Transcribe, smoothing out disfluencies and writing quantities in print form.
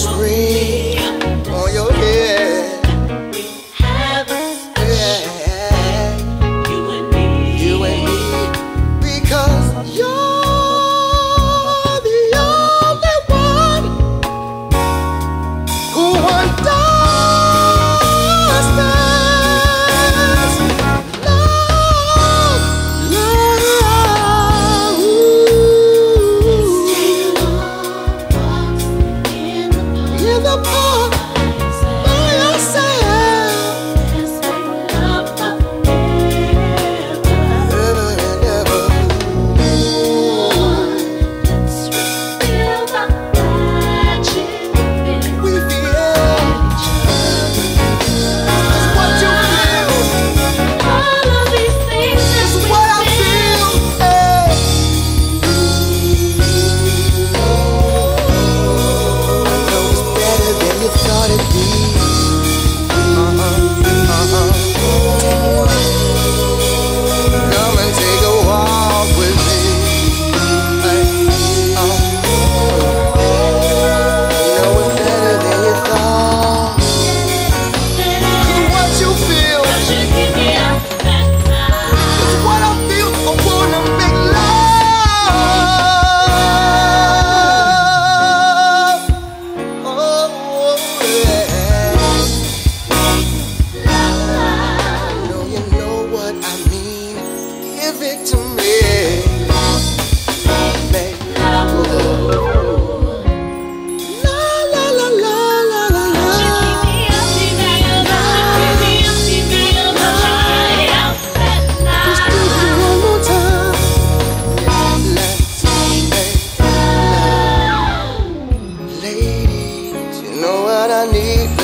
this ring on your head. Yeah, you and me, because you're the only one who understands in the park by yourself, ever and ever. We feel it's what you feel. All of these things It's what I feel. Hey. I know it's better than you thought it'd be. Come and take a walk with me. Hey. You know it's better than you thought. 'Cause what you feel is what I feel. I wanna make love. Oh, yeah. You know what I mean. Give it to me. Make love. La la la la la la la. Just do it one more time. Let's make love. Ladies, you know what I need.